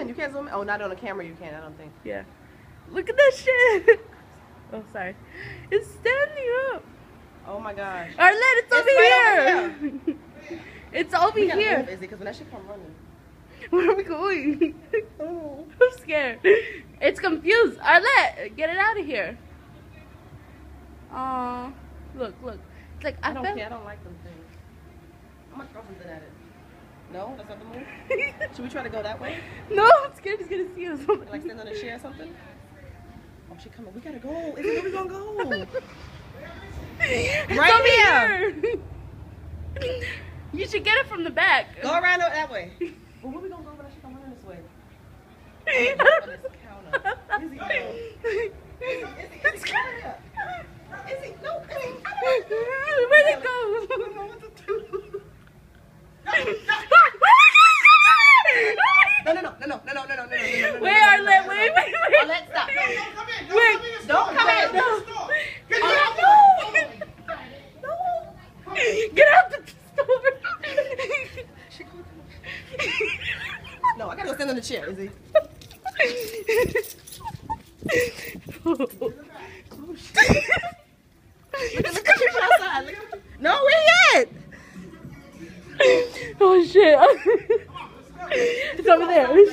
in. You can't zoom in. Oh, not on the camera. You can't. I don't think. Yeah. Look at this shit. Oh, sorry. It's standing up. Oh my gosh. Arlette, it's over right here. It's over here. Is it? Because when that shit come running. Where are we going? Oh. I'm scared. It's confused. Arlette, get it out of here. Aw. Look. It's like, I don't care. I don't like them things. I'm going to throw something at it. No? That's not the move? Should we try to go that way? No, I'm scared he's going to see us. Like stand on a chair or something? Oh, she coming. We got to go. Is it where we going to go? Right here. You should get it from the back. Go around that way. Well, where we going to go when she come running this way? On this counter. Izzy, no. Izzy, get out of here. Izzy, no, Izzy. Where'd it go? I don't know what to do. No. Wait, Arlette, wait. Arlette, stop. Don't come in. No. Get out. No. Get out the store. No, I gotta go stand on the chair, Izzy. Oh shit. Look at people outside. No, where yet? Oh shit. It's over there. Where's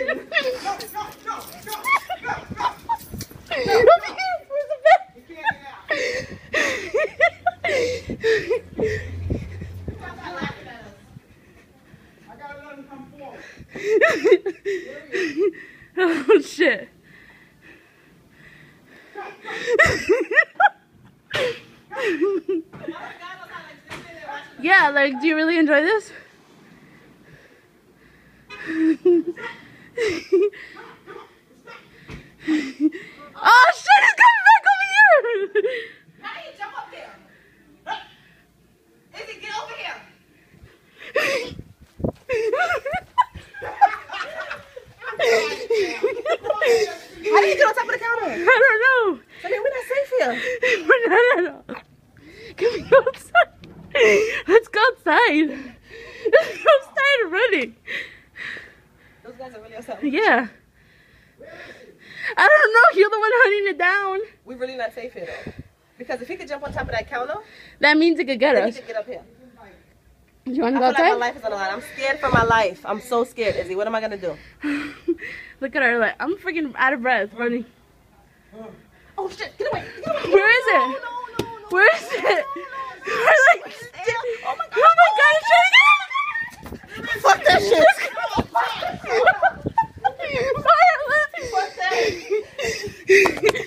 the bed? Oh shit. Yeah, like, do you really enjoy this? Oh shit, he's coming back over here! How do you jump up there? Izzy, get over here! How do you get on top of the counter? I don't know. I mean, we're not safe here. No. Can we go outside? Let's go outside. I'm tired of running. Those guys are really outside. Yeah. I don't know. You're the one hunting it down. We're really not safe here, though. Because if he could jump on top of that counter, That means it could get then he us. could get up here. Do you want to I go feel like my outside? life is on the line. I'm scared for my life. I'm so scared, Izzy. What am I going to do? Look at her. Like, I'm freaking out of breath running. Oh, shit. Get away. Get away. Where is it? No. Where is it? We're like, Oh, my God. oh my god, it's trying to get. Fuck that shit. Fuck that.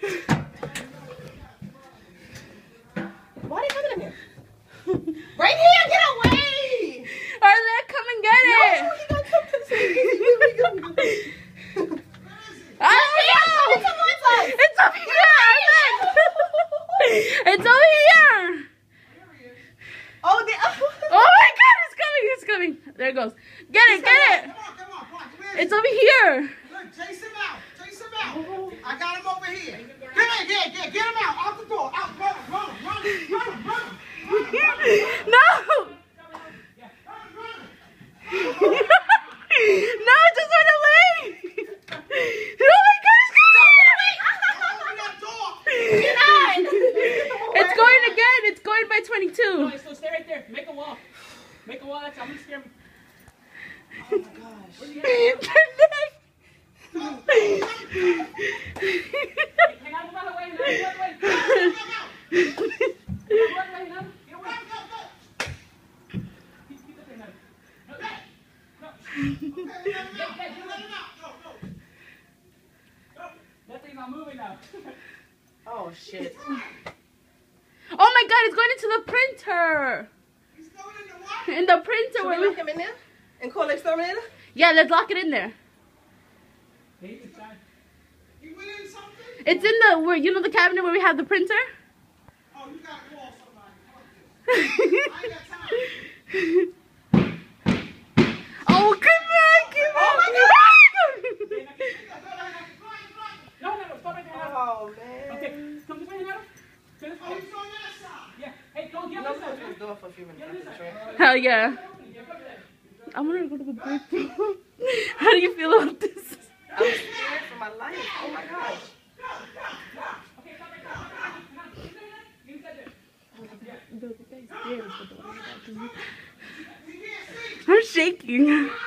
Why are they coming in here? Right here, get away! Arlette, come and get it! No, he gonna come this way. I don't know! It's over here, Arlette! It's over here! Oh, Oh my god, it's coming! There it goes. Get it! Come on, It's over here! Look, chase him out. I got him over here. Get him out. Out the door. Out, run him. No! No, just run away! Oh my god, it's coming! It's going again! It's going by 22. No, so stay right there. Make a wall. That's I'm gonna scare me. Oh my gosh. Hang on, run away. Get that thing's not moving now. Oh shit. Oh my god, it's going into the printer! He's going in the what? In the printer Should where we lock him in there and call the exterminator? Yeah, let's lock it in there. He went in something? It's in the where you know the cabinet where we have the printer? Oh, you gotta call somebody. Fuck this. I ain't got time. Oh, come on! Oh my god! No, stop right there. Oh man. Okay, come this way, Hannah. Oh, he's on that side. Yeah. Hey, go get No, on this close side. the door for a few minutes. Hell yeah. I'm gonna go to the bathroom. do you feel about this? I'm scared for my life. Oh my gosh. I'm shaking.